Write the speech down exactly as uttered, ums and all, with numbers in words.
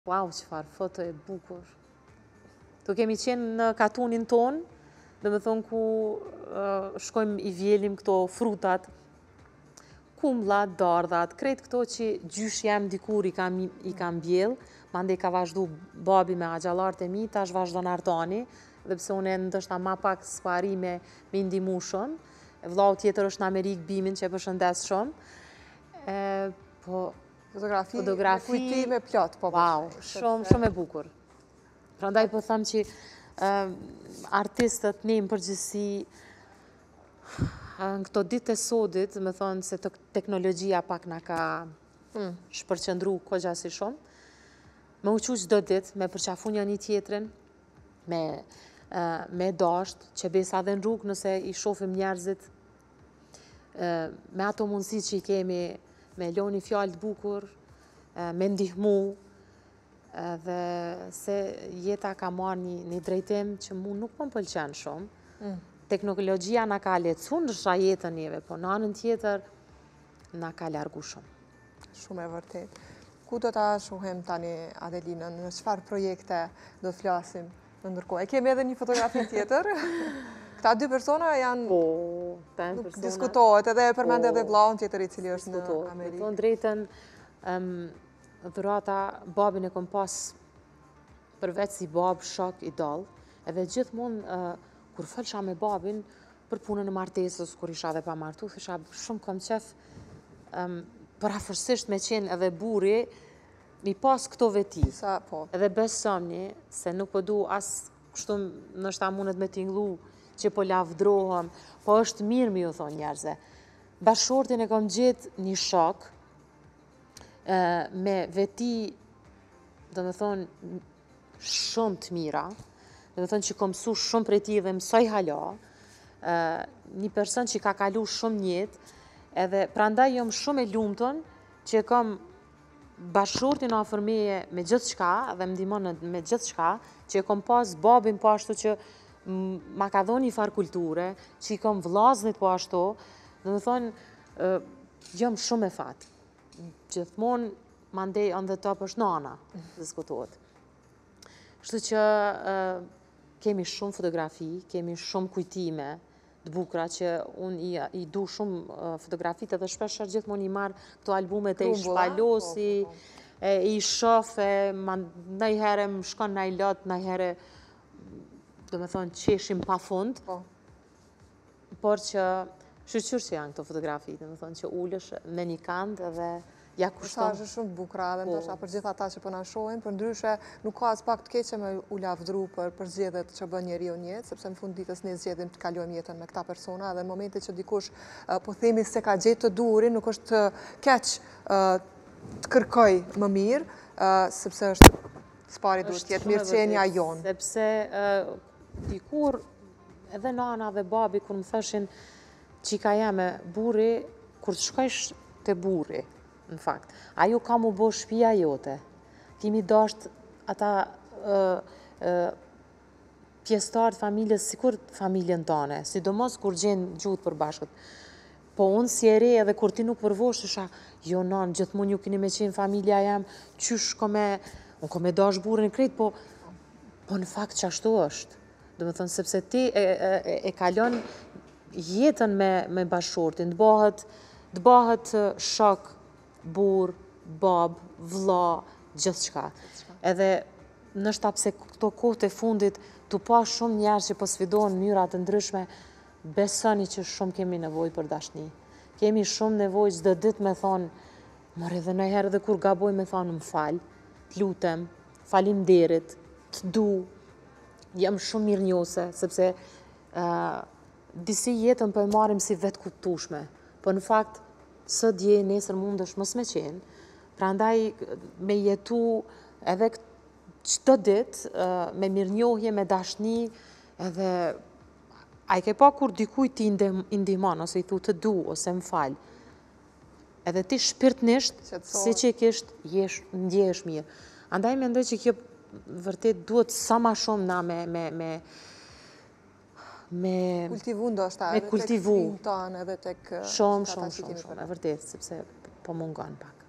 Wow, qëfar foto e bukur. Tu kemi qenë në katunin tonë, dhe me thonë ku uh, shkojmë i vjelim këto frutat, kumllat, dardhat, krejt këto që gjysh jam dikur i kam, i kam bjell, mande ka vazhdu babi me agjallarët e mi, tash vazhdon Artani, dhe pse unë e ndoshta ma pak s'pari me, me ndimu shumë, vllau tjetër është në Amerikë, bimin që e përshëndes shumë, e, po... Fotografi, fotografi me kujtime plot, po wow, shumë, shumë e bukur. Prandaj po them që uh, artistët ne në përgjithësi në këto ditë e sodit, me thonë se teknologjia pak na ka hmm. shpërqendru kogjasi shumë, me uqu çdo ditë, me përqafu një një tjetrin, me, uh, me dasht, që besa dhe në rrugë nëse i shofim njerëzit, uh, me ato mundësi që i kemi, me loni fjallë të bukur, me ndihmu, dhe se jeta ka marrë një, një drejtim që mu nuk më pëlqen shumë. Mm. Teknologjia na ka lecu në shra jetën njeve, po në anën tjetër na ka largu shumë. Shumë e vërtet. Ku do ta shohim tani Adelinën? Në çfarë projekte do të flasim në ndërkohë? E kemi edhe një fotografi tjetër. Këta dy persona janë... Po, nuk persona, diskutohet, edhe e përmend edhe vllaun tjetër i cili është në Amerikë. Në drejtën, um, dhurata, babin e kom pas përveç si bab, shok, idol, edhe gjithmonë, uh, kur felsha me babin, për punën e martesës, kur isha dhe pa martu, isha shumë kom qef, um, parafërsisht me qenë edhe buri, mi pas këto veti. Sa, po. Edhe besomni, se nuk po du as kështu nështë ta mundet me tinglu, që po lavdrohem, po është mirë mi ju thonë njerëze. Bashortin e kom gjithë një shok, e, me veti, do me thonë, shumë të mira, do me thonë që kom su shumë për ti dhe mësoj hala, e, një person që ka kalu shumë njetë, edhe prandaj jom shumë e lumëton, që kom bashortin afër meje me gjithë shka, dhe më dimon me gjithë shka, që kom pas babin pashtu që ma ka dhoni një farë kulture, që i kom vlaznit po ashtu, dhe me thonë, jam shumë e fatë. Gjithmonë, mandej on the top është nana, diskutohet. Kështu që kemi shumë fotografi, kemi shumë kujtime të bukra, që unë i, i du shumë fotografit, edhe shpesh është gjithmonë i marë këto albumet e i shpalosi, e i shofe, nëjhere më shkon në i lot, nëjhere do me thonë qeshim pa fund, po. Por që shqyqyr që janë këto fotografi, do me thonë që ullësh me një kandë dhe ja kushton. Mesazhe shumë bukra dhe më tasha për gjitha ta që po na shohin, për ndryshe nuk ka as pak të keqe me u lavdru për përzgjedhjet që bën njeriu në jetë, sepse në fund ditës ne zgjedhim të kalojmë jetën me këta persona dhe në momentin që dikush po themi se ka gjetë të duhurin, nuk është keq të kërkoj më mirë, sepse është spari duhet të jetë mirëqenia jonë. Sepse dikur edhe nana dhe babi kur më thëshin qika jeme burri, kur të shkojsh të burri, në fakt, ajo ka mu bo shpia jote, ti mi dasht ata uh, uh, pjestarët familjes, si kur familjen tane, sidomos kur gjenë gjutë për bashkët. Po unë si e re edhe kur ti nuk përvosh, isha, jo nanë, gjithmonë ju kini me qenë familja jam, qysh ko me, unë ko me dash burrin krejt, po, po në fakt që ashtu është. Do me thënë, sepse ti e, e, e kalon jetën me, me bashortin, të bëhet, të bëhet shok, bur, bab, vlla, gjithë shka. Edhe nështë apse këto kohët e fundit, të pa shumë njerë që po sfidohen mënyrat të ndryshme, besoni që shumë kemi nevoj për dashni. Kemi shumë nevoj çdo ditë me thonë, mërë edhe nëjherë dhe kur gaboj me thonë, më falë, të lutem, falim derit, të du, jam shumë mirë njose, sepse uh, disi jetën për e marim si vetë kuptushme, po në fakt, së dje, nesër mund është mos me qenë, pra ndaj me jetu edhe qëtë dit, uh, me mirë njohje, me dashni, edhe a i ke pa kur dikuj ti indihman, ose i thu të du, ose më falë, edhe ti shpirtnisht, si që i kisht, ndjesh mirë. Andaj me ndoj që kjo vërtet duhet sa ma shumë na me me me me kultivu ndoshta me kultivu edhe tek shumë shumë shumë shumë e vërtet sepse po mungon pak.